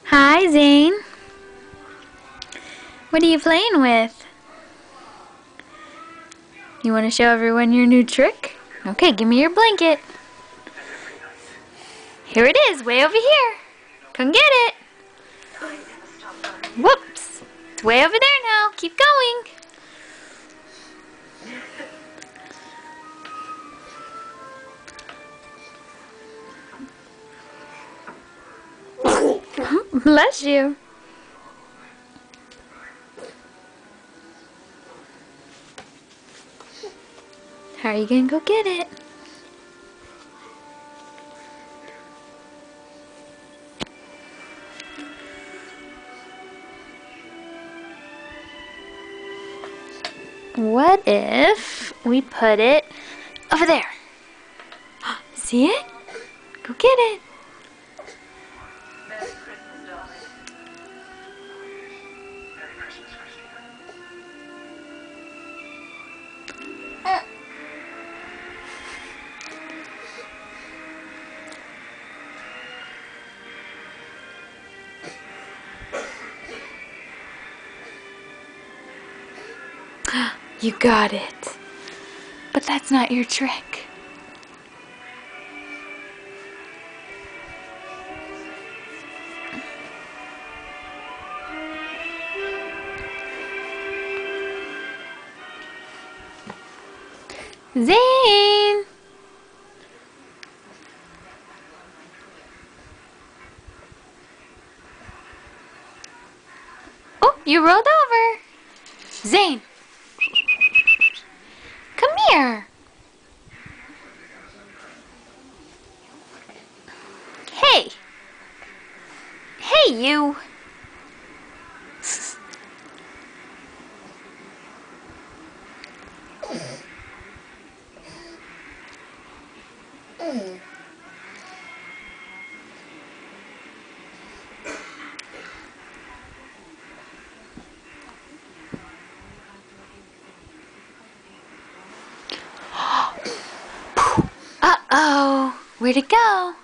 Hi, Zane. What are you playing with? You want to show everyone your new trick? Okay, give me your blanket. Here it is, way over here. Come get it. Whoops. It's way over there now. Keep going. Bless you. How are you going to go get it? What if we put it over there? See it? Go get it. Merry Christmas, darling. Merry Christmas, Christina. You got it. But that's not your trick. Zane! Oh, you rolled over. Zane! Come here. Hey. Hey, you. Uh-oh. Where'd it go?